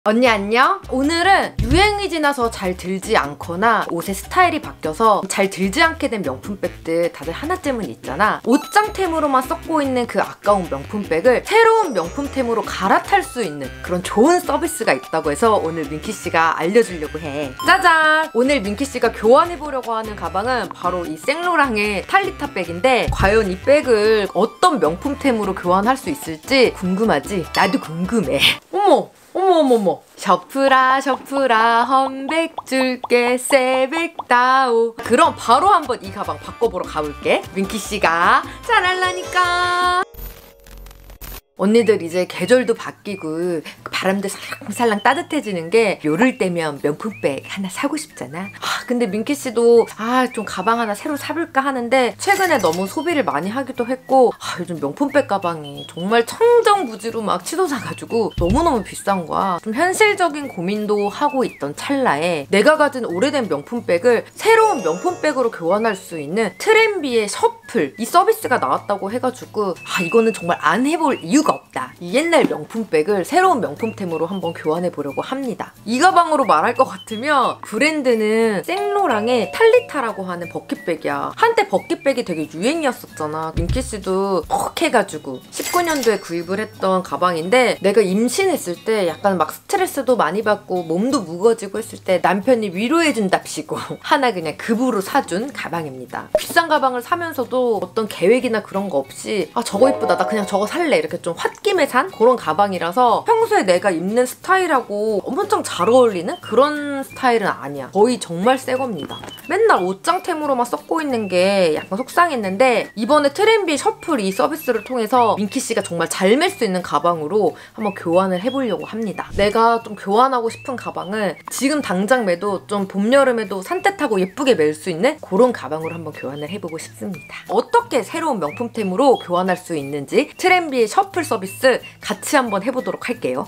언니 안녕? 오늘은 유행이 지나서 잘 들지 않거나 옷의 스타일이 바뀌어서 잘 들지 않게 된 명품백들 다들 하나쯤은 있잖아. 옷장템으로만 썼고 있는 그 아까운 명품백을 새로운 명품템으로 갈아탈 수 있는 그런 좋은 서비스가 있다고 해서 오늘 민키씨가 알려주려고 해. 짜잔! 오늘 민키씨가 교환해보려고 하는 가방은 바로 이 생로랑의 탈리타 백인데 과연 이 백을 어떤 명품템으로 교환할 수 있을지 궁금하지? 나도 궁금해. 어머 셔프라 험백 줄게 새백다오. 그럼 바로 한번 이 가방 바꿔보러 가볼게. 민키씨가 잘할라니까. 언니들 이제 계절도 바뀌고 바람도 살랑살랑 따뜻해지는 게 요럴 때면 명품백 하나 사고 싶잖아. 근데 민키씨도 좀 가방 하나 새로 사볼까 하는데 최근에 너무 소비를 많이 하기도 했고 요즘 명품백 가방이 정말 청정부지로 막 치솟아가지고 너무너무 비싼 거야. 좀 현실적인 고민도 하고 있던 찰나에 내가 가진 오래된 명품백을 새로운 명품백으로 교환할 수 있는 트렌비의 셔플 이 서비스가 나왔다고 해가지고 이거는 정말 안 해볼 이유가 없다. 이 옛날 명품백을 새로운 명품템으로 한번 교환해보려고 합니다. 이 가방으로 말할 것 같으면 브랜드는 생로랑의 탈리타라고 하는 버킷백이야. 한때 버킷백이 되게 유행이었었잖아. 민키씨도 퍽 해가지고 19년도에 구입을 했던 가방인데 내가 임신했을 때 약간 막 스트레스도 많이 받고 몸도 무거워지고 했을 때 남편이 위로해준답시고 하나 그냥 급으로 사준 가방입니다. 비싼 가방을 사면서도 어떤 계획이나 그런 거 없이 저거 이쁘다 나 그냥 저거 살래 이렇게 좀 홧김에 산 그런 가방이라서 평소에 내가 입는 스타일하고 엄청 잘 어울리는 그런 스타일은 아니야. 거의 정말 새 겁니다. 맨날 옷장템으로만 썼고 있는 게 약간 속상했는데 이번에 트렌비 셔플 이 서비스를 통해서 민키씨가 정말 잘 멜 수 있는 가방으로 한번 교환을 해보려고 합니다. 내가 좀 교환하고 싶은 가방을 지금 당장 매도 좀 봄, 여름에도 산뜻하고 예쁘게 멜 수 있는 그런 가방으로 한번 교환을 해보고 싶습니다. 어떻게 새로운 명품템으로 교환할 수 있는지 트렌비의 셔플 서비스 같이 한번 해보도록 할게요.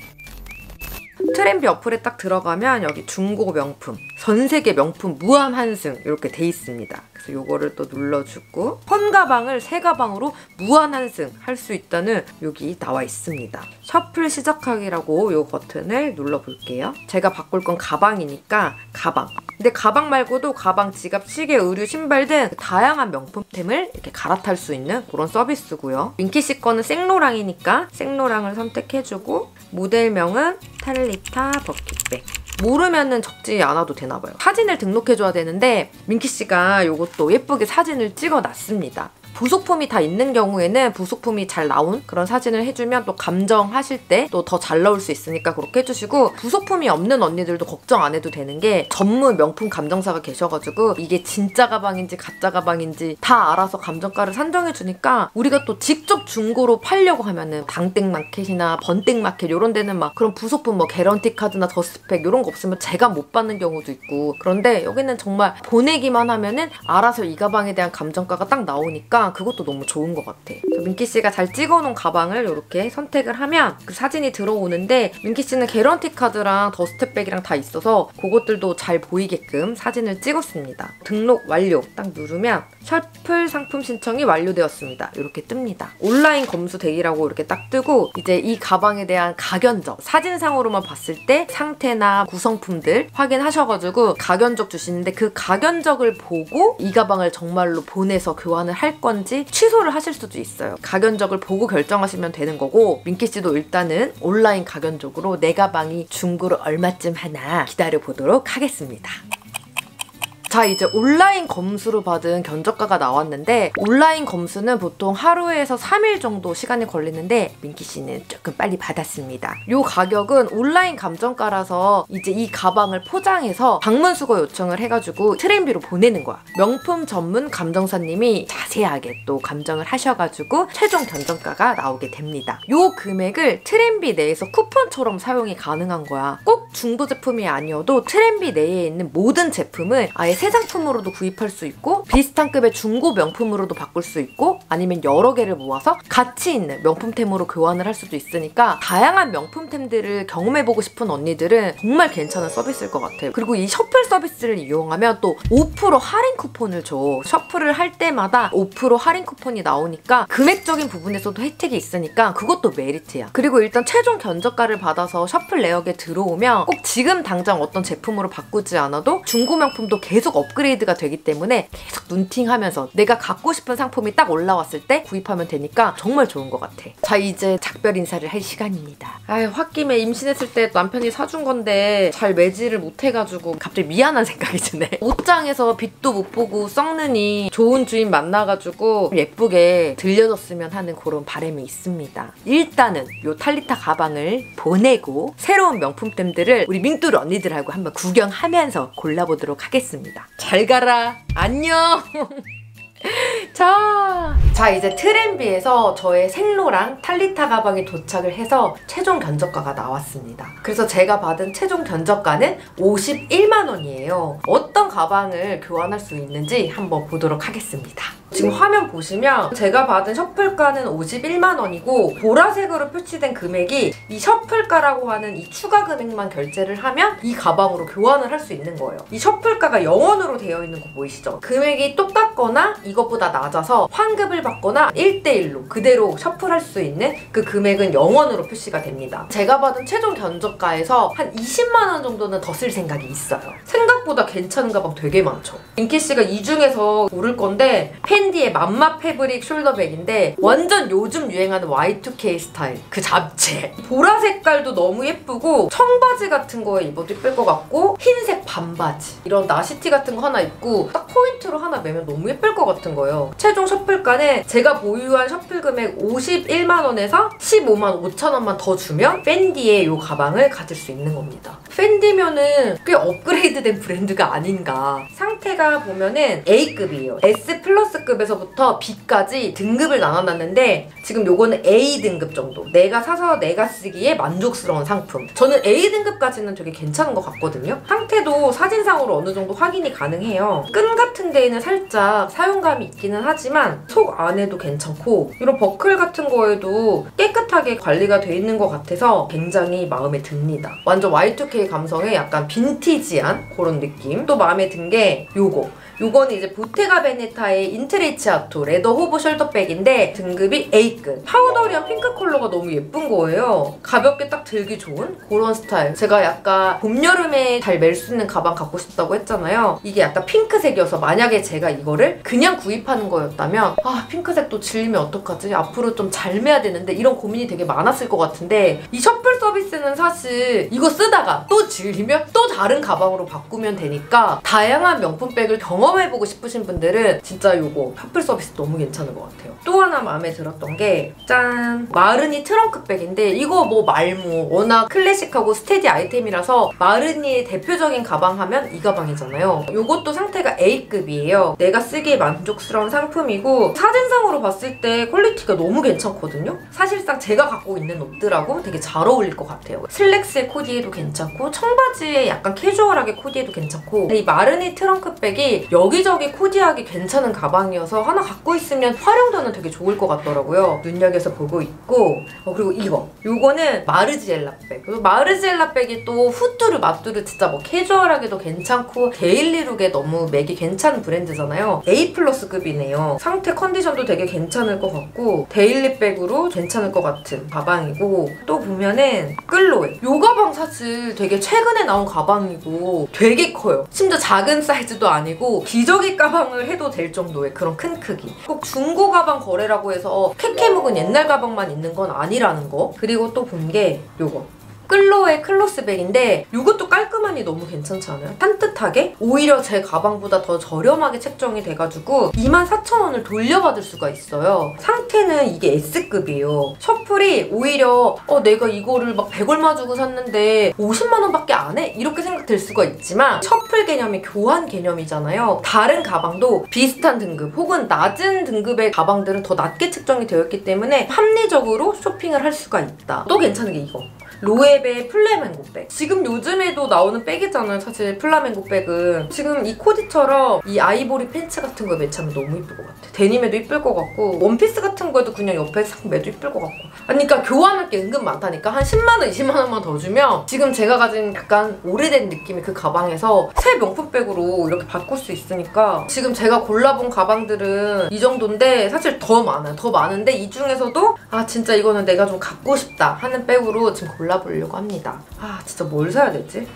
트렌비 어플에 딱 들어가면 여기 중고 명품, 전 세계 명품 무한 환승 이렇게 돼 있습니다. 그래서 요거를 또 눌러주고 폰 가방을 새 가방으로 무한 환승 할 수 있다는 여기 나와 있습니다. 셔플 시작하기라고 요 버튼을 눌러볼게요. 제가 바꿀 건 가방이니까 가방. 근데 가방 말고도 가방, 지갑, 시계, 의류, 신발 등 다양한 명품템을 이렇게 갈아탈 수 있는 그런 서비스고요. 민키씨 거는 생로랑이니까 생로랑을 선택해주고 모델명은 탈리타 버킷백. 모르면은 적지 않아도 되나봐요. 사진을 등록해줘야 되는데 민키씨가 요것도 예쁘게 사진을 찍어놨습니다. 부속품이 다 있는 경우에는 부속품이 잘 나온 그런 사진을 해주면 또 감정하실 때 또 더 잘 나올 수 있으니까 그렇게 해주시고, 부속품이 없는 언니들도 걱정 안 해도 되는 게 전문 명품 감정사가 계셔가지고 이게 진짜 가방인지 가짜 가방인지 다 알아서 감정가를 산정해주니까 우리가 또 직접 중고로 팔려고 하면은 당땡마켓이나 번땡마켓 이런 데는 막 그런 부속품 뭐 개런티 카드나 더스트팩 이런 거 없으면 제가 못 받는 경우도 있고, 그런데 여기는 정말 보내기만 하면은 알아서 이 가방에 대한 감정가가 딱 나오니까 그것도 너무 좋은 것 같아. 민키씨가 잘 찍어놓은 가방을 이렇게 선택을 하면 그 사진이 들어오는데 민키씨는 개런티 카드랑 더스트백이랑 다 있어서 그것들도 잘 보이게끔 사진을 찍었습니다. 등록 완료 딱 누르면 셔플 상품 신청이 완료되었습니다. 이렇게 뜹니다. 온라인 검수 대기라고 이렇게 딱 뜨고 이제 이 가방에 대한 가견적, 사진상으로만 봤을 때 상태나 구성품들 확인하셔가지고 가견적 주시는데 그 가견적을 보고 이 가방을 정말로 보내서 교환을 할 건지 취소를 하실 수도 있어요. 가견적을 보고 결정하시면 되는 거고, 민키씨도 일단은 온라인 가견적으로 내 가방이 중고로 얼마쯤 하나 기다려보도록 하겠습니다. 자, 이제 온라인 검수로 받은 견적가가 나왔는데 온라인 검수는 보통 하루에서 3일 정도 시간이 걸리는데 민키씨는 조금 빨리 받았습니다. 요 가격은 온라인 감정가라서 이제 이 가방을 포장해서 방문 수거 요청을 해가지고 트렌비로 보내는 거야. 명품 전문 감정사님이 자세하게 또 감정을 하셔가지고 최종 견적가가 나오게 됩니다. 요 금액을 트렌비 내에서 쿠폰처럼 사용이 가능한 거야. 꼭 중고 제품이 아니어도 트렌비 내에 있는 모든 제품을 아예 새 상품으로도 구입할 수 있고 비슷한 급의 중고 명품으로도 바꿀 수 있고 아니면 여러 개를 모아서 가치 있는 명품템으로 교환을 할 수도 있으니까 다양한 명품템들을 경험해보고 싶은 언니들은 정말 괜찮은 서비스일 것 같아요. 그리고 이 셔플 서비스를 이용하면 또 5% 할인 쿠폰을 줘. 셔플을 할 때마다 5% 할인 쿠폰이 나오니까 금액적인 부분에서도 혜택이 있으니까 그것도 메리트야. 그리고 일단 최종 견적가를 받아서 셔플 내역에 들어오면 꼭 지금 당장 어떤 제품으로 바꾸지 않아도 중고 명품도 계속 업그레이드가 되기 때문에 계속 눈팅하면서 내가 갖고 싶은 상품이 딱 올라왔을 때 구입하면 되니까 정말 좋은 것 같아. 자, 이제 작별 인사를 할 시간입니다. 아유, 홧김에 임신했을 때 남편이 사준 건데 잘 매지를 못해가지고 갑자기 미안한 생각이 드네. 옷장에서 빛도 못 보고 썩느니 좋은 주인 만나가지고 예쁘게 들려줬으면 하는 그런 바람이 있습니다. 일단은 요 탈리타 가방을 보내고 새로운 명품템들을 우리 밍뚜르 언니들하고 한번 구경하면서 골라보도록 하겠습니다. 잘 가라. 안녕. 자, 이제 트렌비에서 저의 생로랑 탈리타 가방이 도착을 해서 최종 견적가가 나왔습니다. 그래서 제가 받은 최종 견적가는 51만 원이에요. 어떤 가방을 교환할 수 있는지 한번 보도록 하겠습니다. 지금 화면 보시면 제가 받은 셔플가는 51만 원이고 보라색으로 표시된 금액이 이 셔플가라고 하는 이 추가 금액만 결제를 하면 이 가방으로 교환을 할 수 있는 거예요. 이 셔플가가 영원으로 되어 있는 거 보이시죠? 금액이 똑같거나 이것보다 낮아서 환급을 받거나 1대1로 그대로 셔플할 수 있는 그 금액은 영원으로 표시가 됩니다. 제가 받은 최종 견적가에서 한 20만 원 정도는 더 쓸 생각이 있어요. 생각보다 괜찮은 가방 되게 많죠. 인기씨가 이 중에서 고를 건데 펜디의 맘마 패브릭 숄더백인데 완전 요즘 유행하는 Y2K 스타일 그 잡채. 보라 색깔도 너무 예쁘고 청바지 같은 거에 입어도 예쁠 것 같고 흰색 반바지 이런 나시티 같은 거 하나 입고 딱 포인트로 하나 매면 너무 예쁠 것 같은 거예요. 최종 셔플가는 제가 보유한 셔플 금액 51만 원에서 15만 5천 원만 더 주면 펜디의 이 가방을 가질 수 있는 겁니다. 펜디면은 꽤 업그레이드된 브랜드가 아닌가. 상태가 보면은 A급이에요. S 플러스급에서부터 B까지 등급을 나눠놨는데 지금 요거는 A 등급 정도. 내가 사서 내가 쓰기에 만족스러운 상품. 저는 A 등급까지는 되게 괜찮은 것 같거든요. 상태도 사진상으로 어느 정도 확인이 가능해요. 끈 같은 데에는 살짝 사용감이 있기는 하지만 속 안에도 괜찮고 이런 버클 같은 거에도 깨끗하게 관리가 돼 있는 것 같아서 굉장히 마음에 듭니다. 완전 Y2K 감성의 약간 빈티지한 그런 느낌. 또 마음에 든 게 요거는 이제 보테가 베네타의 인트레치아토 레더 호보 숄더백인데 등급이 A급. 파우더리한 핑크 컬러가 너무 예쁜 거예요. 가볍게 딱 들기 좋은 그런 스타일. 제가 약간 봄, 여름에 잘 멜 수 있는 가방 갖고 싶다고 했잖아요. 이게 약간 핑크색이어서 만약에 제가 이거를 그냥 구입하는 거였다면 아, 핑크색도 질리면 어떡하지? 앞으로 좀 잘 매야 되는데 이런 고민이 되게 많았을 것 같은데 이 셔플 서비스는 사실 이거 쓰다가 또 질리면 또 다른 가방으로 바꾸면 되니까 다양한 명품백을 경험해보고 싶으신 분들은 진짜 요거 셔플 서비스 너무 괜찮은 것 같아요. 또 하나 마음에 들었던 게 짠! 마르니 트렁크백인데 이거 뭐 말모 워낙 클래식하고 스테디 아이템이라서 마르니의 대표적인 가방 하면 이 가방이잖아요. 요것도 상태가 A급이에요. 내가 쓰기에 만족스러운 상품이고 사진상으로 봤을 때 퀄리티가 너무 괜찮거든요. 사실상 제가 갖고 있는 옷들하고 되게 잘 어울릴 것 같아요. 슬랙스에 코디해도 괜찮고 청바지에 약간 캐주얼하게 코디해도 괜찮고 이 마르니 트렁크백이 여기저기 코디하기 괜찮은 가방이어서 하나 갖고 있으면 활용도는 되게 좋을 것 같더라고요. 눈여겨서 보고 있고 그리고 요거는 마르지엘라백. 그리고 마르지엘라백이 또 후뚜르 마뚜르 진짜 뭐 캐주얼하게도 괜찮고 데일리룩에 너무 맥이 괜찮은 브랜드잖아요. A 플러스급이네요. 상태 컨디션도 되게 괜찮을 것 같고 데일리백으로 괜찮을 것 같은 가방이고 또 보면은 끌로에 요 가방 사실 되게 최근에 나온 가방이고 되게 커요. 심지어 작은 사이즈도 아니고 기저귀 가방을 해도 될 정도의 그런 큰 크기. 꼭 중고 가방 거래라고 해서 캐캐 묵은 옛날 가방만 있는 건 아니라는 거. 그리고 또 본 게 요거. 끌로의 클로스백인데 이것도 깔끔하니 너무 괜찮지 않아요? 산뜻하게? 오히려 제 가방보다 더 저렴하게 책정이 돼가지고 24,000원을 돌려받을 수가 있어요. 상태는 이게 S급이에요. 셔플이 오히려 내가 이거를 막 100얼마 주고 샀는데 50만 원밖에 안 해? 이렇게 생각될 수가 있지만 셔플 개념이 교환 개념이잖아요. 다른 가방도 비슷한 등급 혹은 낮은 등급의 가방들은 더 낮게 책정이 되어 있기 때문에 합리적으로 쇼핑을 할 수가 있다. 또 괜찮은 게 이거. 로에베 플라멩고 백. 지금 요즘에도 나오는 백이잖아요. 사실 플라멩고 백은. 지금 이 코디처럼 이 아이보리 팬츠 같은 거 매치하면 너무 이쁠 것 같아. 데님에도 이쁠 것 같고 원피스 같은 거에도 그냥 옆에 싹 매도 이쁠 것 같고. 아니, 그러니까 교환할 게 은근 많다니까. 한 10만 원, 20만 원만 더 주면 지금 제가 가진 약간 오래된 느낌의 그 가방에서 새 명품백으로 이렇게 바꿀 수 있으니까 지금 제가 골라본 가방들은 이 정도인데 사실 더 많아요. 더 많은데 이 중에서도 아 진짜 이거는 내가 좀 갖고 싶다 하는 백으로 지금 골라보려고 합니다. 아 진짜 뭘 사야 되지?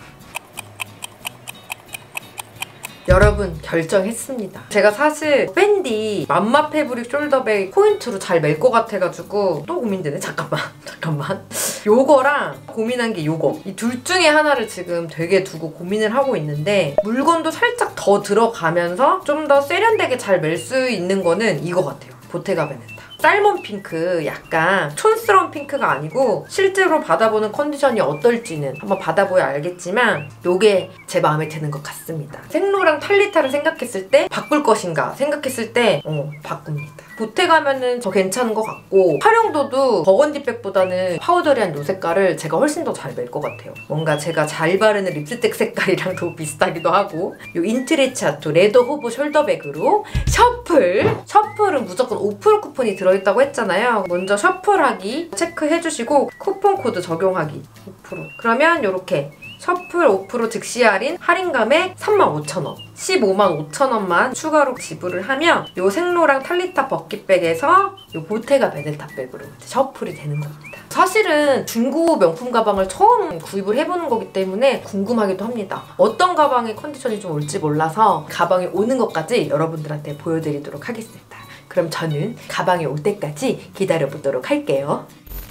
여러분 결정했습니다. 제가 사실 밴디 맘마 패브릭 숄더백 포인트로 잘 멜 것 같아가지고 또 고민되네. 잠깐만. 요거랑 고민한 게 요거. 이 둘 중에 하나를 지금 되게 두고 고민을 하고 있는데 물건도 살짝 더 들어가면서 좀 더 세련되게 잘 멜 수 있는 거는 이거 같아요. 보테가 베네타. 살몬 핑크, 약간 촌스러운 핑크가 아니고 실제로 받아보는 컨디션이 어떨지는 한번 받아보야 알겠지만 요게 제 마음에 드는 것 같습니다. 생로랑 탈리타를 생각했을 때 바꿀 것인가 생각했을 때 바꿉니다. 보테 가면은 더 괜찮은 것 같고 활용도도 버건디백보다는 파우더리한 요 색깔을 제가 훨씬 더 잘 멜 것 같아요. 뭔가 제가 잘 바르는 립스틱 색깔이랑 더 비슷하기도 하고 요 인트레치아토 레더 호브 숄더백으로 셔플은 무조건 5% 쿠폰이 들어있다고 했잖아요. 먼저 셔플하기 체크해주시고 쿠폰 코드 적용하기 5%. 그러면 요렇게 셔플 5% 즉시 할인 감액 35,000원 155,500원만 추가로 지불을 하면 요 생로랑 탈리타 버킷백에서 요 보테가 베네타 백으로 셔플이 되는 겁니다. 사실은 중고 명품 가방을 처음 구입을 해보는 거기 때문에 궁금하기도 합니다. 어떤 가방의 컨디션이 좀 올지 몰라서 가방이 오는 것까지 여러분들한테 보여드리도록 하겠습니다. 그럼 저는 가방이 올 때까지 기다려보도록 할게요.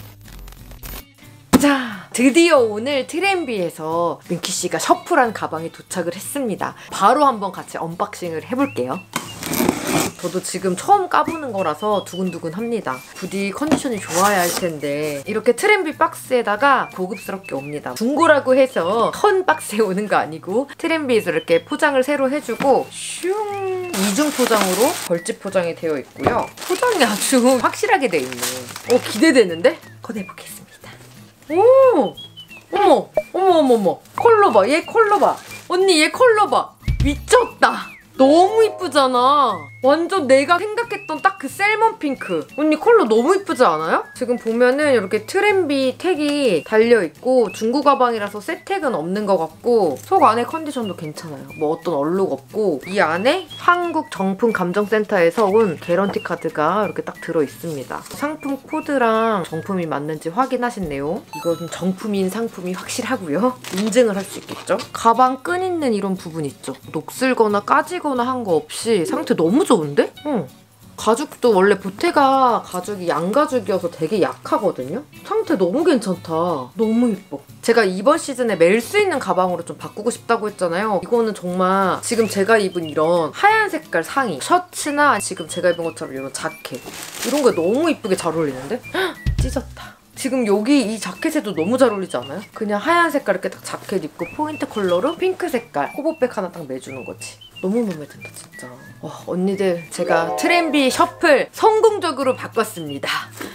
자, 드디어 오늘 트렌비에서 민키씨가 셔플한 가방이 도착을 했습니다. 바로 한번 같이 언박싱을 해볼게요. 저도 지금 처음 까보는 거라서 두근두근합니다. 부디 컨디션이 좋아야 할 텐데 이렇게 트렌비 박스에다가 고급스럽게 옵니다. 중고라고 해서 턴 박스에 오는 거 아니고 트렌비에서 이렇게 포장을 새로 해주고 슝 이중 포장으로 벌집 포장이 되어 있고요. 포장이 아주 확실하게 돼 있네. 기대되는데? 꺼내보겠습니다. 오! 어머. 컬러 봐. 얘 컬러 봐. 언니 얘 컬러 봐. 미쳤다. 너무 이쁘잖아. 완전 내가 생각했던 딱 그 셀먼 핑크. 언니 컬러 너무 이쁘지 않아요? 지금 보면은 이렇게 트렌비 택이 달려있고 중고 가방이라서 새 택은 없는 것 같고 속 안에 컨디션도 괜찮아요. 뭐 어떤 얼룩 없고 이 안에 한국 정품 감정센터에서 온 개런티 카드가 이렇게 딱 들어있습니다. 상품 코드랑 정품이 맞는지 확인하셨네요. 이건 정품인 상품이 확실하고요. 인증을 할 수 있겠죠? 가방 끈 있는 이런 부분 있죠? 녹슬거나 까지거나 한 거 없이 상태 너무 좋은데? 가죽도 원래 보테가 가죽이 양가죽이어서 되게 약하거든요? 상태 너무 괜찮다. 너무 예뻐. 제가 이번 시즌에 멜 수 있는 가방으로 좀 바꾸고 싶다고 했잖아요. 이거는 정말 지금 제가 입은 이런 하얀 색깔 상의, 셔츠나 지금 제가 입은 것처럼 이런 자켓 이런 거 너무 이쁘게 잘 어울리는데? 헉, 찢었다. 지금 여기 이 자켓에도 너무 잘 어울리지 않아요? 그냥 하얀 색깔 이렇게 딱 자켓 입고 포인트 컬러로 핑크 색깔 호보백 하나 딱 매주는 거지. 너무 마음에 든다 진짜. 언니들 제가 트렌비 셔플 성공적으로 바꿨습니다.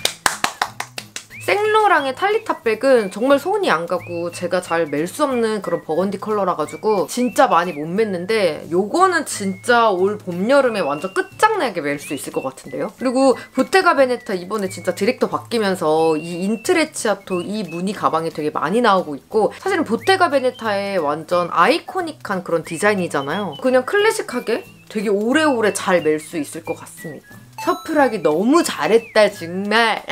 생로랑의 탈리타 백은 정말 손이 안 가고 제가 잘 멜 수 없는 그런 버건디 컬러라 가지고 진짜 많이 못 맸는데 요거는 진짜 올 봄, 여름에 완전 끝장나게 멜 수 있을 것 같은데요? 그리고 보테가 베네타 이번에 진짜 디렉터 바뀌면서 이 인트레치아토 이 무늬 가방이 되게 많이 나오고 있고 사실은 보테가 베네타의 완전 아이코닉한 그런 디자인이잖아요. 그냥 클래식하게 되게 오래오래 잘 멜 수 있을 것 같습니다. 셔플하기 너무 잘했다 정말.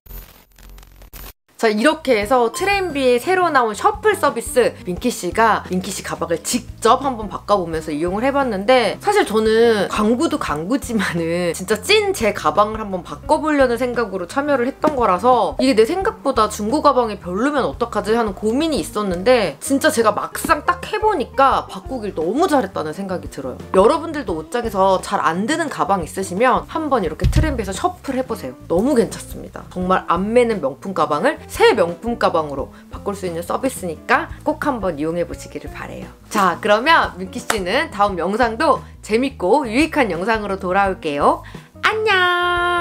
자, 이렇게 해서 트렌비에 새로 나온 셔플 서비스 민키씨가 민키씨 가방을 직접 한번 바꿔보면서 이용을 해봤는데 사실 저는 광고도 광고지만은 진짜 찐 제 가방을 한번 바꿔보려는 생각으로 참여를 했던 거라서 이게 내 생각보다 중고 가방이 별로면 어떡하지 하는 고민이 있었는데 진짜 제가 막상 딱 해보니까 바꾸길 너무 잘했다는 생각이 들어요. 여러분들도 옷장에서 잘 안 드는 가방 있으시면 한번 이렇게 트렌비에서 셔플 해보세요. 너무 괜찮습니다. 정말 안 매는 명품 가방을 새 명품 가방으로 바꿀 수 있는 서비스니까 꼭 한번 이용해보시기를 바래요. 자, 그러면 민키씨는 다음 영상도 재밌고 유익한 영상으로 돌아올게요. 안녕!